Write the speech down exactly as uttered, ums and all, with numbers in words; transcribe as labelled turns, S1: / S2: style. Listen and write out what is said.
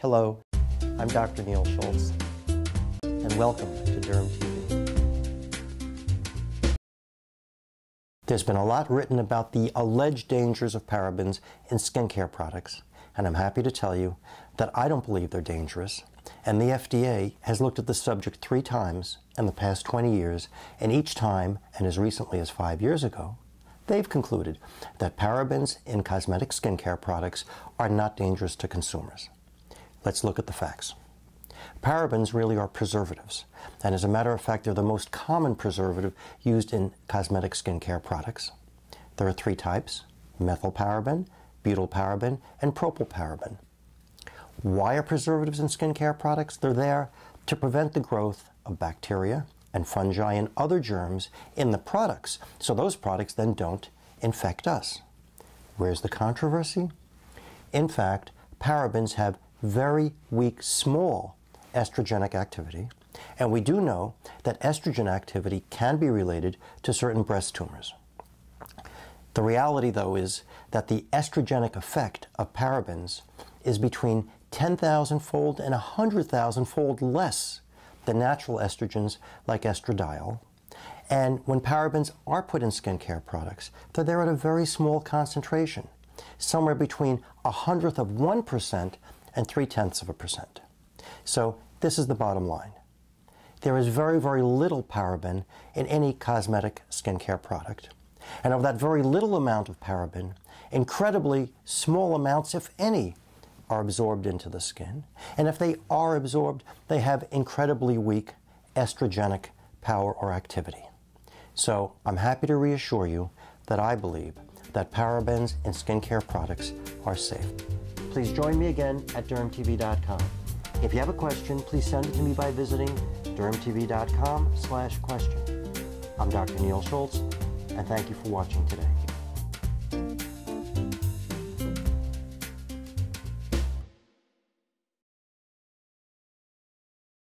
S1: Hello, I'm Doctor Neil Schultz, and welcome to DermTV. There's been a lot written about the alleged dangers of parabens in skincare products, and I'm happy to tell you that I don't believe they're dangerous, and the F D A has looked at the subject three times in the past twenty years, and each time, and as recently as five years ago, they've concluded that parabens in cosmetic skincare products are not dangerous to consumers. Let's look at the facts. Parabens really are preservatives, and as a matter of fact, they're the most common preservative used in cosmetic skincare products. There are three types: methylparaben, butylparaben, and propylparaben. Why are preservatives in skincare products? They're there to prevent the growth of bacteria and fungi and other germs in the products, so those products then don't infect us. Where's the controversy? In fact, parabens have very weak, small estrogenic activity, and we do know that estrogen activity can be related to certain breast tumors. The reality, though, is that the estrogenic effect of parabens is between ten thousand fold and one hundred thousand fold less than natural estrogens like estradiol. And when parabens are put in skincare products, they're there at a very small concentration, somewhere between a hundredth of one percent and three-tenths of a percent. So this is the bottom line. There is very, very little paraben in any cosmetic skincare product. And of that very little amount of paraben, incredibly small amounts, if any, are absorbed into the skin. And if they are absorbed, they have incredibly weak estrogenic power or activity. So I'm happy to reassure you that I believe that parabens in skincare products are safe. Please join me again at derm T V dot com. If you have a question, please send it to me by visiting derm T V dot com slash question. I'm Doctor Neil Schultz, and thank you for watching today.